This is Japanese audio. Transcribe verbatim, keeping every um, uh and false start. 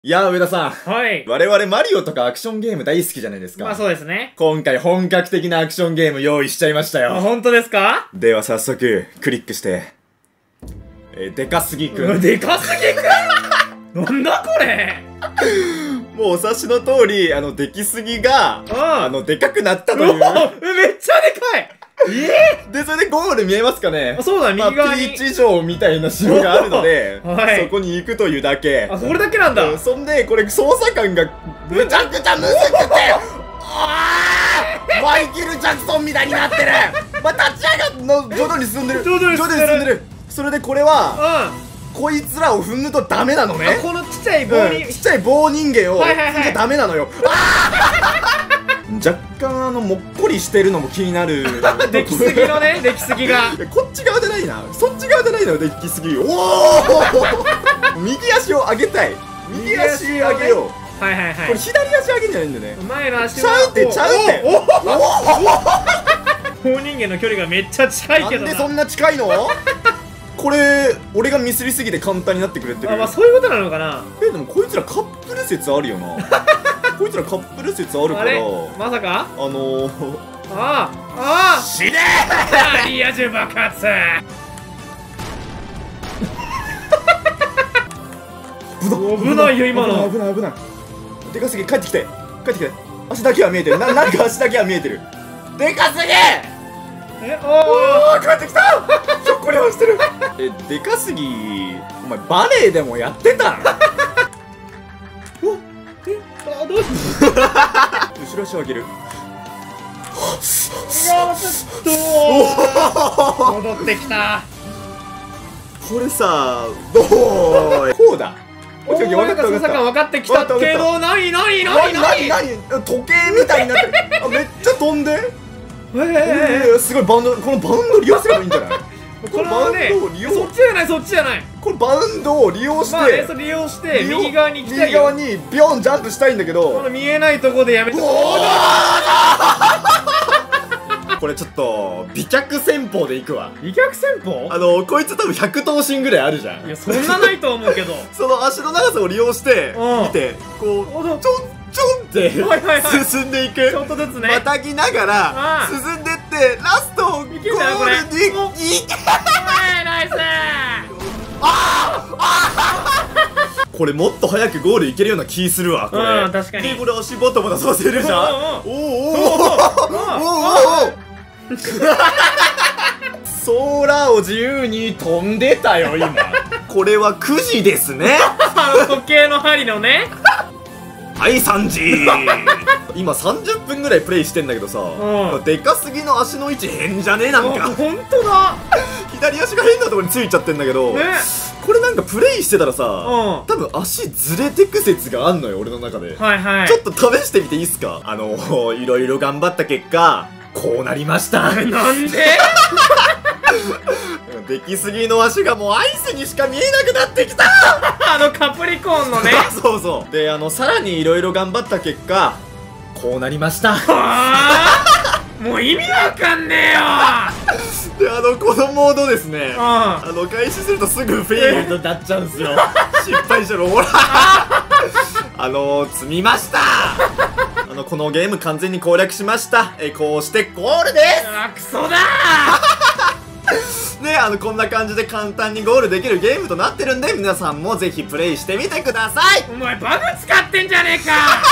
いやー、上田さん。 はい。 我々マリオとかアクションゲーム大好きじゃないですか。 まあそうですね。 今回本格的なアクションゲーム用意しちゃいましたよ。 あ、本当ですか？ では早速、クリックして。えー、でかすぎくん。 でかすぎくんなんだこれもうお察しの通り、あの、できすぎが、あの、でかくなったという。 めっちゃでかいえー、で、それでゴール見えますかね？ あ、そうだ、右側に。 まあ、ピーチ城みたいな城があるので、 はい、 そこに行くというだけ。 あ、それだけなんだ。 うん、そんで、これ操作感がむちゃくちゃむずくてあーマイケル・ジャクソンみたいになってるまあ、立ち上がっの徐々に進んでる徐々に進んでる徐々に進んでる。それでこれは、うん、こいつらを踏むとダメなのね。 このちっちゃい棒に、 うん、ちっちゃい棒人間を踏んじゃダメなのよ。若干あのもっこりしてるのも気になるできすぎのね、できすぎがこっち側じゃないな、そっち側じゃないのよ、できすぎ。おお右足を上げたい、右足上げよう。 はいはいはい、 これ左足上げんじゃないんだよね。 前の足ちゃうってちゃうっておお棒人間の距離がめっちゃ近いけどな。 なんでそんな近いのこれ俺がミスりすぎて簡単になってくれてる。 あ、まあそういうことなのかな。 え、でもこいつらカップル説あるよなこいつらカップル説あるから、 まさかあのー、 ああああ死ねーリア充爆発危ないよ今の。 危ない危ない。でかすぎ、帰ってきて帰ってきて。足だけは見えてる。な、なんか足だけは見えてる。でかすぎえ、おおー、帰ってきたひょっこりはしてるえ、でかすぎ、お前バレエでもやってたんおえ、あ、どうし後ろ足を上げる。 よーしっと戻ってきた。 これさ、どうこうだ。 おー、なんか操作感分かってきたけど、なになになになになに時計みたいになってるあ、めっちゃ飛んでえー、すごいバウンド、このバウンド利用すればいいんじゃないこれはね、そっちじゃないそっちじゃない、 このバウンドを利用して、 まあね、それ利用して右側に行きたいよ。 右側にビョンジャンプしたいんだけど、 この見えないとこでやめて。 これちょっと美脚戦法でいくわ。 美脚戦法？ あのこいつ多分ひゃく頭身ぐらいあるじゃん。 いや、そんなないと思うけどその足の長さを利用して見て、こうちょんちょんって進んでいく。 ちょっとずつね、 またぎながら進んでってラストゴールにいけ。 ナイス。 これもっと早くゴールいけるような気するわ。これ確かに。 でこれ足ボタボタさせるじゃん。おおおおおおソーラーを自由に飛んでたよ今これはくじですねあの時計の針のねはいさんじ今さんじゅっぷんぐらいプレイしてんだけどさ、でかすぎの足の位置変じゃねえ？なんかほんとだ左足が変なところについちゃってんだけど、ね、これなんかプレイしてたらさ、多分足ずれてく説があんのよ俺の中で。 はいはい、 ちょっと試してみていいっすか？あのいろいろ頑張った結果こうなりましたなんでできすぎの足がもうアイスにしか見えなくなってきたあのカプリコーンのねそうそうで、あのさらにいろいろ頑張った結果こうなりました。 はあもう意味わかんねえよで、あのこのモードですね、 あの開始するとすぐフェイルとなっちゃうんですよ失敗したらほらあの積みましたあのこのゲーム完全に攻略しました。えこうしてゴールです。 あ、クソだーね、あのこんな感じで簡単にゴールできるゲームとなってるんで、皆さんもぜひプレイしてみてください。 お前バグ使ってんじゃねえか